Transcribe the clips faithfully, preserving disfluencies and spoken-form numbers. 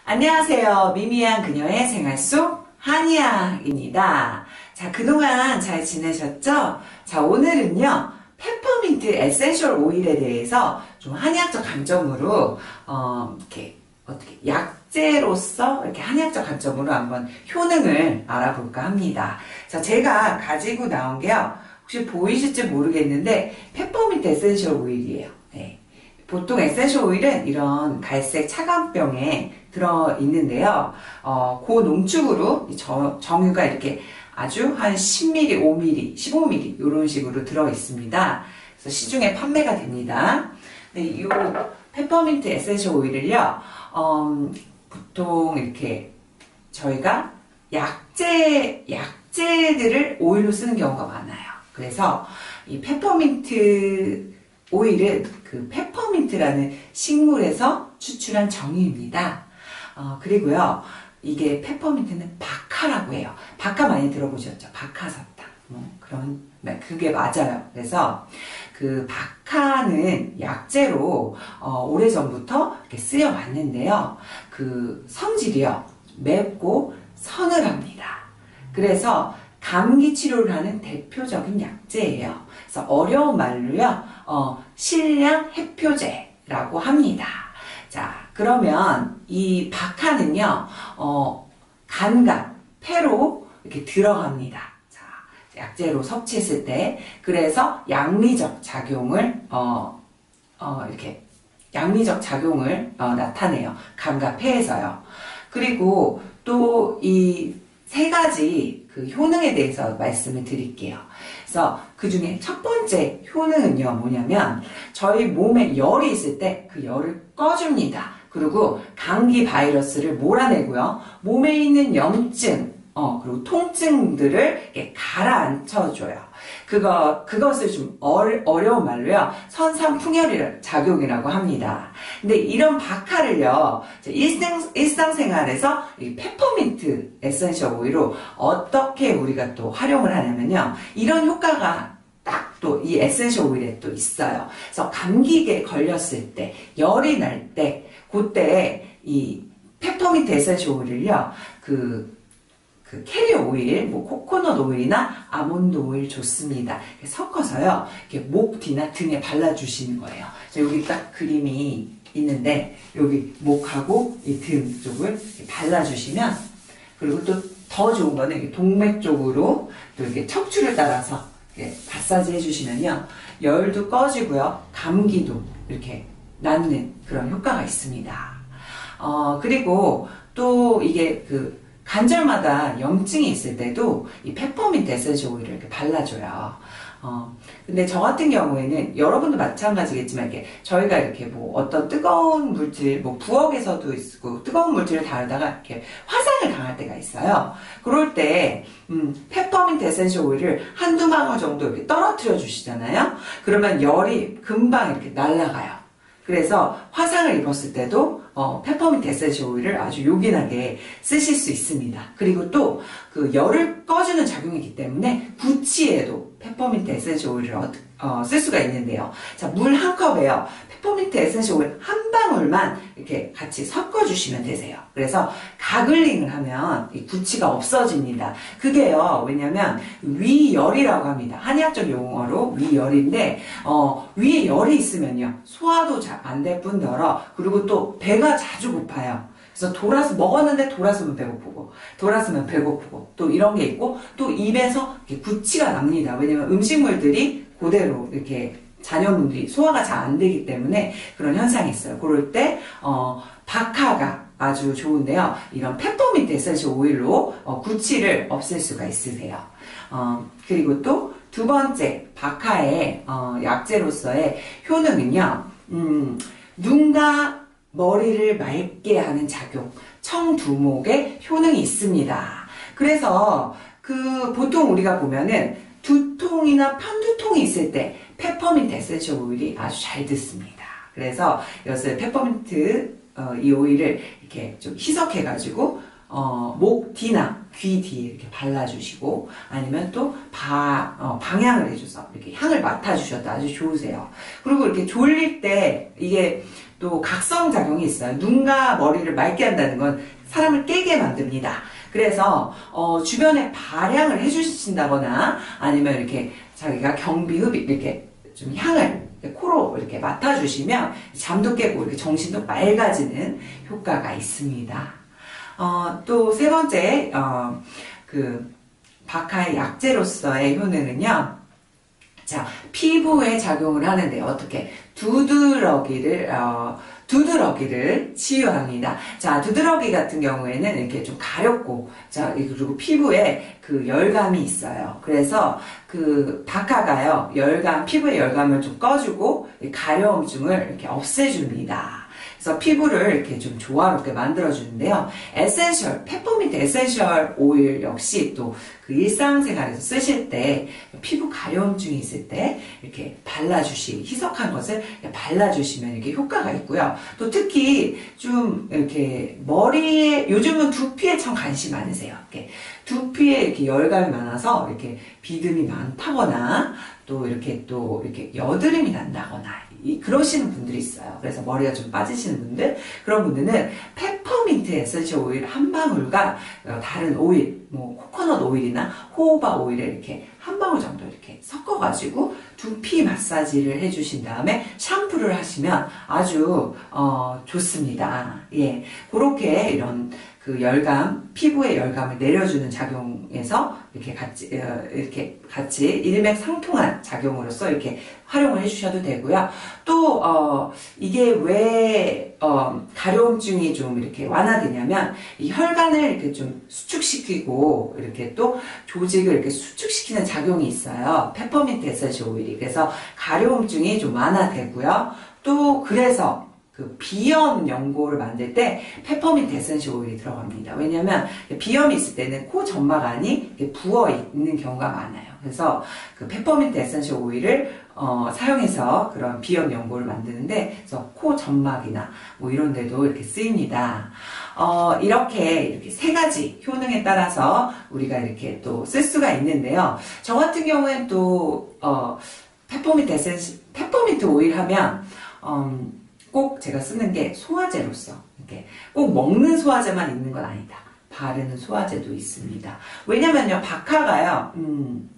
안녕하세요. 미미한 그녀의 생활 속 한의학입니다. 자, 그동안 잘 지내셨죠? 자, 오늘은요, 페퍼민트 에센셜 오일에 대해서 좀 한의학적 관점으로, 어, 이렇게, 어떻게, 약재로서 이렇게 한의학적 관점으로 한번 효능을 알아볼까 합니다. 자, 제가 가지고 나온 게요, 혹시 보이실지 모르겠는데, 페퍼민트 에센셜 오일이에요. 네. 보통 에센셜 오일은 이런 갈색 차광병에 들어있는데요. 어, 고농축으로 저, 정유가 이렇게 아주 한 십 밀리리터, 오 밀리리터, 십오 밀리리터 이런 식으로 들어있습니다. 그래서 시중에 판매가 됩니다. 네, 이 페퍼민트 에센셜 오일을요, 음, 보통 이렇게 저희가 약재, 약재들을 오일로 쓰는 경우가 많아요. 그래서 이 페퍼민트 오일은 그 페퍼민트라는 식물에서 추출한 정유입니다. 어, 그리고요, 이게 페퍼민트는 박하라고 해요. 박하 많이 들어보셨죠? 박하사탕. 뭐 그런, 그게 맞아요. 그래서 그 박하는 약재로 어, 오래전부터 이렇게 쓰여왔는데요. 그 성질이요, 맵고 서늘합니다. 그래서 감기 치료를 하는 대표적인 약재예요. 그래서 어려운 말로요, 어, 실량 해표제라고 합니다. 자, 그러면 이 박하는요, 어, 간과 폐로 이렇게 들어갑니다. 자, 약재로 섭취했을 때, 그래서 양리적 작용을, 어, 어, 이렇게, 양리적 작용을 어, 나타내요. 간과 폐에서요. 그리고 또 이 세 가지 그 효능에 대해서 말씀을 드릴게요. 그래서 그 중에 첫 번째 효능은요, 뭐냐면, 저희 몸에 열이 있을 때 그 열을 꺼줍니다. 그리고 감기 바이러스를 몰아내고요, 몸에 있는 염증, 어, 그리고 통증들을 이렇게 가라앉혀줘요. 그거, 그것을 좀 어려, 어려운 말로요, 선상풍열 작용이라고 합니다. 근데 이런 박하를요, 일상, 일상생활에서 이 페퍼민트 에센셜 오일로 어떻게 우리가 또 활용을 하냐면요, 이런 효과가 딱 또 이 에센셜 오일에 또 있어요. 그래서 감기에 걸렸을 때, 열이 날 때, 그때 이 페퍼민트 에센셜 오일을요, 그, 그 캐리어 오일, 뭐 코코넛 오일이나 아몬드 오일 좋습니다. 섞어서요, 이렇게 목 뒤나 등에 발라주시는 거예요. 여기 딱 그림이 있는데, 여기 목하고 이 등 쪽을 발라주시면, 그리고 또 더 좋은 거는 동맥 쪽으로 또 이렇게 척추를 따라서 이렇게 마사지 해주시면요, 열도 꺼지고요, 감기도 이렇게 낫는 그런 효과가 있습니다. 어, 그리고 또 이게 그 관절마다 염증이 있을 때도 이 페퍼민트 에센셜 오일을 이렇게 발라줘요. 어, 근데 저 같은 경우에는 여러분도 마찬가지겠지만, 이렇게 저희가 이렇게 뭐 어떤 뜨거운 물질, 뭐 부엌에서도 있고 뜨거운 물질을 다루다가 이렇게 화상을 당할 때가 있어요. 그럴 때, 음, 페퍼민트 에센셜 오일을 한두 방울 정도 이렇게 떨어뜨려 주시잖아요. 그러면 열이 금방 이렇게 날아가요. 그래서 화상을 입었을 때도 어, 페퍼민트 에센셜 오일을 아주 요긴하게 쓰실 수 있습니다. 그리고 또 그 열을 꺼주는 작용이기 때문에 구취에도 페퍼민트 에센셜 오일을 어, 어, 쓸 수가 있는데요. 자, 물 한 컵에요, 페퍼민트 에센셜 오일 한 방울만 이렇게 같이 섞어주시면 되세요. 그래서 가글링을 하면 이 구취가 없어집니다. 그게요, 왜냐면 위열이라고 합니다. 한의학적 용어로 위열인데, 어, 위에 열이 있으면요, 소화도 잘 안 될 뿐더러, 그리고 또 배가 자주 고파요. 그래서 돌아서 먹었는데 돌아서면 배고프고, 돌아서면 배고프고, 또 이런 게 있고, 또 입에서 이렇게 구취가 납니다. 왜냐면 음식물들이 그대로 이렇게 잔여물들이 소화가 잘 안 되기 때문에 그런 현상이 있어요. 그럴 때 어, 박하가 아주 좋은데요, 이런 페퍼민트 에센셜 오일로 어, 구취를 없앨 수가 있으세요. 어, 그리고 또 두 번째 박하의 어, 약재로서의 효능은요, 음, 눈과 머리를 맑게 하는 작용, 청두목의 효능이 있습니다. 그래서 그 보통 우리가 보면은 두통이나 편두통이 있을 때 페퍼민트 에센셜 오일이 아주 잘 듣습니다. 그래서 이것을 페퍼민트 어, 이 오일을 이렇게 좀 희석해가지고 어, 목 뒤나 귀 뒤에 이렇게 발라주시고, 아니면 또 바, 어, 방향을 해줘서 이렇게 향을 맡아주셔도 아주 좋으세요. 그리고 이렇게 졸릴 때 이게 또 각성작용이 있어요. 눈과 머리를 맑게 한다는 건 사람을 깨게 만듭니다. 그래서 어, 주변에 발향을 해주신다거나 아니면 이렇게 자기가 경비흡입 이렇게 좀 향을 코로 이렇게 맡아주시면 잠도 깨고 이렇게 정신도 맑아지는 효과가 있습니다. 어, 또 세 번째 어, 그 박하의 약재로서의 효능은요. 자, 피부에 작용을 하는데 어떻게 두드러기를 어, 두드러기를 치유합니다. 자, 두드러기 같은 경우에는 이렇게 좀 가렵고, 자, 그리고 피부에 그 열감이 있어요. 그래서 그 박하가요, 열감, 피부의 열감을 좀 꺼주고, 가려움증을 이렇게 없애줍니다. 그래서 피부를 이렇게 좀 조화롭게 만들어주는데요. 에센셜, 페퍼민트 에센셜 오일 역시 또 그 일상생활에서 쓰실 때 피부 가려움증이 있을 때 이렇게 발라주시, 희석한 것을 발라주시면 이렇게 효과가 있고요. 또 특히 좀 이렇게 머리에, 요즘은 두피에 참 관심 많으세요. 이렇게 두피에 이렇게 열감이 많아서 이렇게 비듬이 많다거나 또 이렇게 또 이렇게 여드름이 난다거나 이, 그러시는 분들이 있어요. 그래서 머리가 좀 빠지시는 분들, 그런 분들은 페퍼민트 에센셜 오일 한 방울과 다른 오일, 뭐 코코넛 오일이나 호호바 오일을 이렇게 한 방울 정도 이렇게 섞어가지고 두피 마사지를 해주신 다음에 샴푸를 하시면 아주 어, 좋습니다. 예, 그렇게 이런 그 열감, 피부의 열감을 내려주는 작용에서 이렇게 같이, 어, 이렇게 같이 일맥상통한 작용으로서 이렇게 활용을 해주셔도 되고요. 또, 어, 이게 왜, 어, 가려움증이 좀 이렇게 완화되냐면, 이 혈관을 이렇게 좀 수축시키고, 이렇게 또 조직을 이렇게 수축시키는 작용이 있어요. 페퍼민트 에센셜 오일이. 그래서 가려움증이 좀 완화되고요. 또, 그래서, 그 비염 연고를 만들 때 페퍼민트 에센셜 오일이 들어갑니다. 왜냐면 비염이 있을 때는 코 점막 안이 부어 있는 경우가 많아요. 그래서 그 페퍼민트 에센셜 오일을 어, 사용해서 그런 비염 연고를 만드는데, 그래서 코 점막이나 뭐 이런 데도 이렇게 쓰입니다. 어, 이렇게 이렇게 세 가지 효능에 따라서 우리가 이렇게 또 쓸 수가 있는데요. 저 같은 경우엔 또 어, 페퍼민트 에센셜 페퍼민트 오일 하면 음, 꼭 제가 쓰는 게 소화제로서, 이렇게 꼭 먹는 소화제만 있는 건 아니다. 바르는 소화제도 있습니다. 왜냐면요, 박하가요, 음,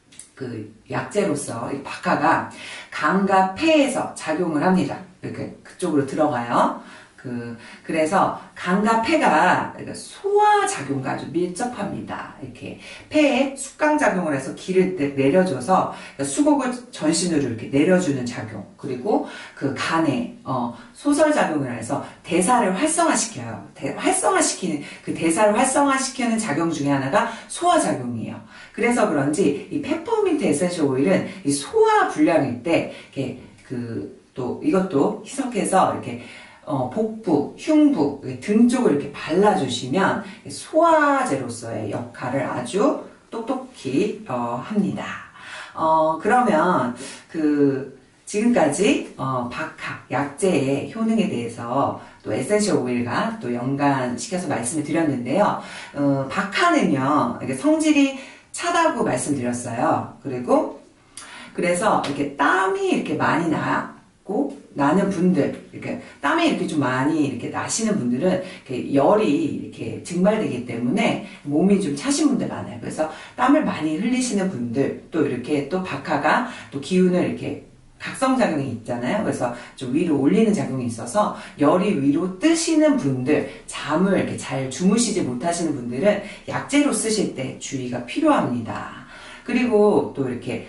그 약재로서 이 박하가 간과 폐에서 작용을 합니다. 이렇게 그쪽으로 들어가요. 그, 그래서 간과 폐가 소화 작용과 아주 밀접합니다. 이렇게 폐에 숙강 작용을 해서 기를 내려줘서 수곡을 전신으로 이렇게 내려주는 작용, 그리고 그 간에 어, 소설 작용을 해서 대사를 활성화시켜요. 대, 활성화시키는 그 대사를 활성화시키는 작용 중에 하나가 소화 작용이에요. 그래서 그런지 이 페퍼민트 에센셜 오일은 이 소화 불량일 때 이렇게 그 또 이것도 희석해서 이렇게 어, 복부, 흉부, 등 쪽을 이렇게 발라주시면 소화제로서의 역할을 아주 똑똑히 어, 합니다. 어, 그러면 그 지금까지 어, 박하, 약재의 효능에 대해서 또 에센셜 오일과 또 연관시켜서 말씀을 드렸는데요. 어, 박하는요, 성질이 차다고 말씀드렸어요. 그리고 그래서 이렇게 땀이 이렇게 많이 나고 나는 분들, 이렇게 땀이 이렇게 좀 많이 이렇게 나시는 분들은 이렇게 열이 이렇게 증발되기 때문에 몸이 좀 차신 분들 많아요. 그래서 땀을 많이 흘리시는 분들, 또 이렇게 또 박하가 또 기운을 이렇게 각성작용이 있잖아요. 그래서 좀 위로 올리는 작용이 있어서 열이 위로 뜨시는 분들, 잠을 이렇게 잘 주무시지 못하시는 분들은 약재로 쓰실 때 주의가 필요합니다. 그리고 또 이렇게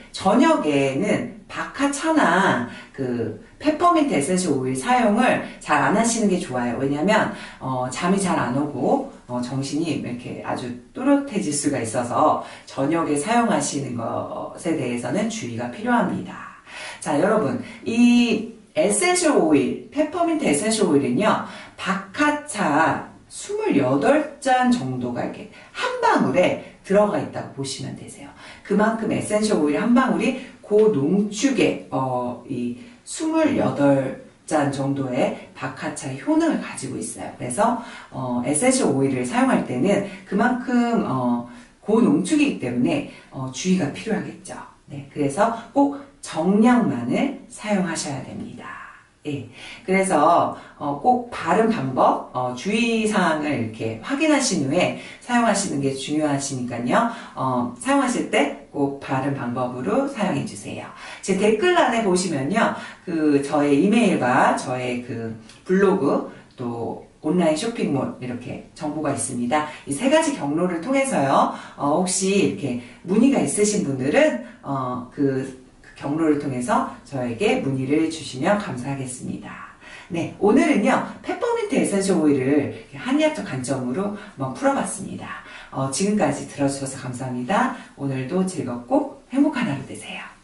저녁에는 박하차나 그 페퍼민트 에센셜 오일 사용을 잘 안 하시는 게 좋아요. 왜냐면 어, 잠이 잘 안 오고 어, 정신이 이렇게 아주 또렷해질 수가 있어서 저녁에 사용하시는 것에 대해서는 주의가 필요합니다. 자, 여러분, 이 에센셜 오일, 페퍼민트 에센셜 오일은요, 박하차 스물여덟 잔 정도가 이렇게 한 방울에 들어가 있다고 보시면 되세요. 그만큼 에센셜 오일 한 방울이 고농축의 어, 이 스물여덟 잔 정도의 박하차의 효능을 가지고 있어요. 그래서 어, 에센셜 오일을 사용할 때는 그만큼 어, 고농축이기 때문에 어, 주의가 필요하겠죠. 네, 그래서 꼭 정량만을 사용하셔야 됩니다. 예. 그래서 어, 꼭 바른 방법, 어, 주의사항을 이렇게 확인하신 후에 사용하시는 게 중요하시니까요. 어, 사용하실 때 꼭 바른 방법으로 사용해 주세요. 제 댓글란에 보시면요. 그 저의 이메일과 저의 그 블로그 또 온라인 쇼핑몰 이렇게 정보가 있습니다. 이 세 가지 경로를 통해서요. 어, 혹시 이렇게 문의가 있으신 분들은 어, 그 경로를 통해서 저에게 문의를 주시면 감사하겠습니다. 네, 오늘은요, 페퍼민트 에센셜 오일을 한의학적 관점으로 한번 풀어봤습니다. 어, 지금까지 들어주셔서 감사합니다. 오늘도 즐겁고 행복한 하루 되세요.